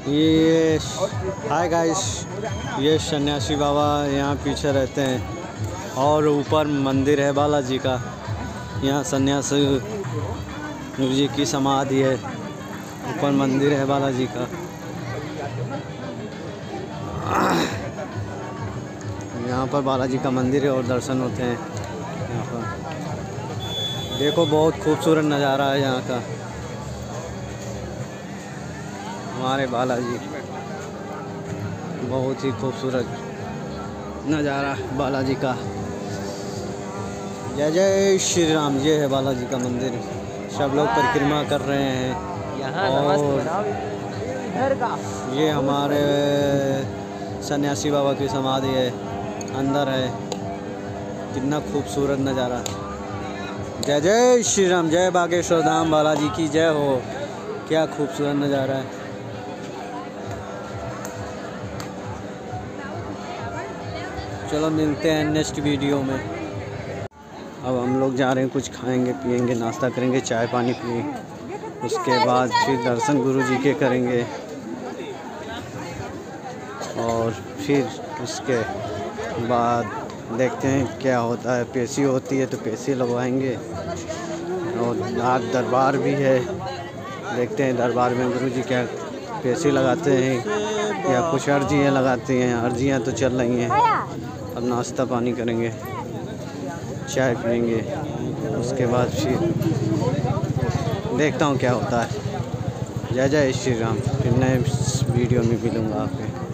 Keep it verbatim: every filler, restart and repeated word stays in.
ये hi guys, ये सन्यासी बाबा यहाँ पीछे रहते हैं और ऊपर मंदिर है बालाजी का। यहाँ सन्यासी जी की समाधि है, ऊपर मंदिर है बालाजी का। यहाँ पर बालाजी का मंदिर है और दर्शन होते हैं यहाँ पर। देखो बहुत खूबसूरत नज़ारा है यहाँ का, हमारे बालाजी। बहुत ही खूबसूरत नज़ारा बालाजी का। जय जय श्री राम। ये है बालाजी का मंदिर, सब लोग परिक्रमा कर रहे हैं। और ये हमारे सन्यासी बाबा की समाधि है, अंदर है। कितना खूबसूरत नज़ारा। जय जय श्री राम। जय बागेश्वर धाम बालाजी की जय हो। क्या खूबसूरत नज़ारा है। चलो मिलते हैं नेक्स्ट वीडियो में। अब हम लोग जा रहे हैं, कुछ खाएंगे पिएंगे, नाश्ता करेंगे, चाय पानी पिएंगे। उसके बाद फिर दर्शन गुरु जी के करेंगे और फिर उसके बाद देखते हैं क्या होता है। पेशी होती है तो पेशी लगवाएंगे। और आज दरबार भी है, देखते हैं दरबार में गुरु जी क्या पेशी लगाते हैं या कुछ अर्जियाँ लगाते हैं। अर्जियाँ तो चल रही हैं। अब नाश्ता पानी करेंगे, चाय पिएंगे, उसके बाद फिर देखता हूँ क्या होता है। जय जय श्री राम। फिर नए वीडियो में मिलूँगा आपके।